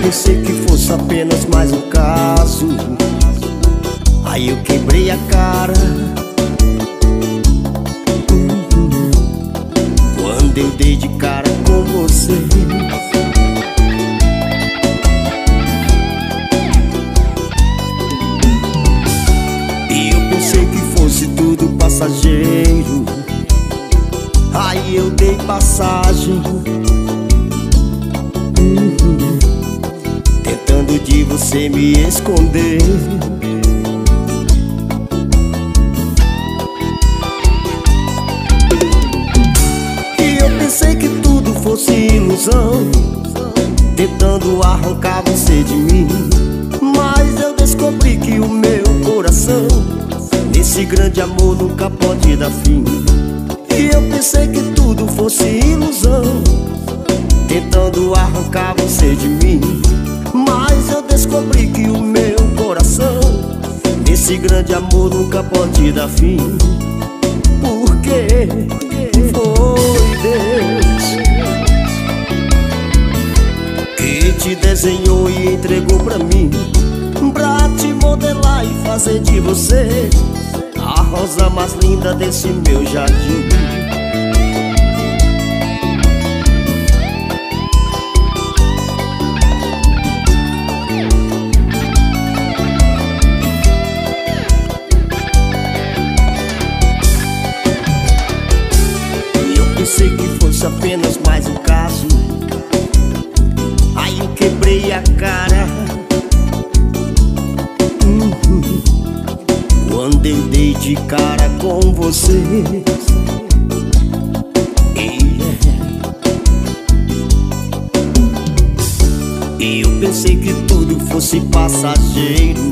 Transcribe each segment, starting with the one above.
pensei que fosse apenas mais um caso, aí eu quebrei a cara. Quando eu dei de cara com você, e eu pensei que fosse tudo passageiro, aí eu dei passagem, tentando de você me esconder. E eu pensei que tudo fosse ilusão, tentando arrancar você de mim. Mas eu descobri que o meu coração nesse grande amor nunca pode dar fim. E eu pensei que tudo fosse ilusão, tentando arrancar você de mim. Mas eu descobri que o meu coração nesse grande amor nunca pode dar fim. Porque foi Deus que te desenhou e entregou pra mim, pra te modelar e fazer de você a rosa mais linda desse meu jardim. Pensei que fosse apenas mais um caso, aí eu quebrei a cara. Quando eu dei de cara com você, e eu pensei que tudo fosse passageiro,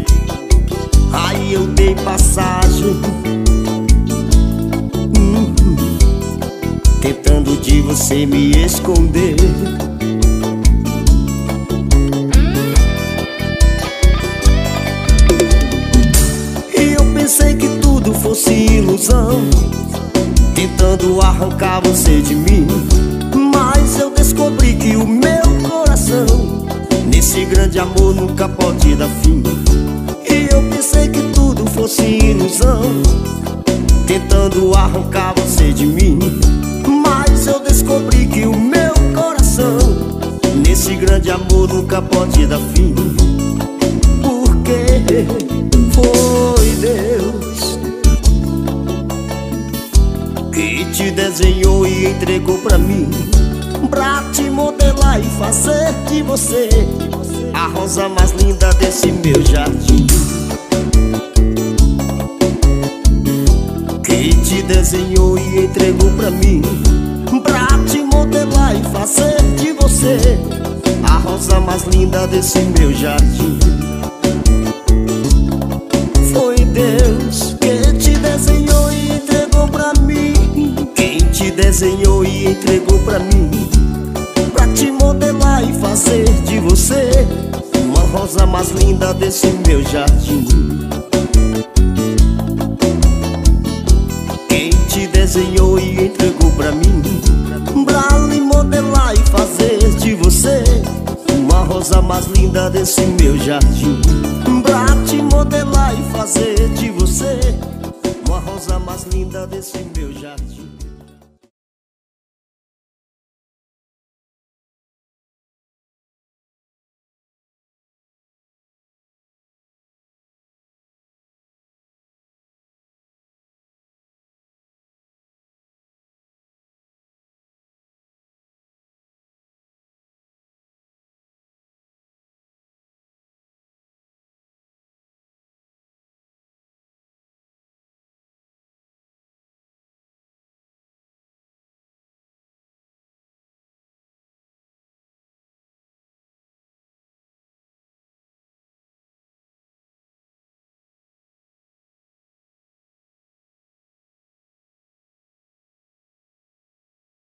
aí eu dei passagem, tentando de você me esconder. E eu pensei que tudo fosse ilusão, tentando arrancar você de mim. Mas eu descobri que o meu coração nesse grande amor nunca pode dar fim. E eu pensei que tudo fosse ilusão, tentando arrancar você de mim. Mas eu descobri que o meu coração nesse grande amor nunca pode dar fim. Porque foi Deus que te desenhou e entregou pra mim, pra te modelar e fazer de você a rosa mais linda desse meu jardim. Que te desenhou e entregou pra mim, pra te modelar e fazer de você a rosa mais linda desse meu jardim. Foi Deus que te desenhou e entregou pra mim, quem te desenhou e entregou pra mim, pra te modelar e fazer de você uma rosa mais linda desse meu jardim. Te desenhou e entregou pra mim, pra lhe modelar e fazer de você uma rosa mais linda desse meu jardim. Pra te modelar e fazer de você uma rosa mais linda desse meu jardim.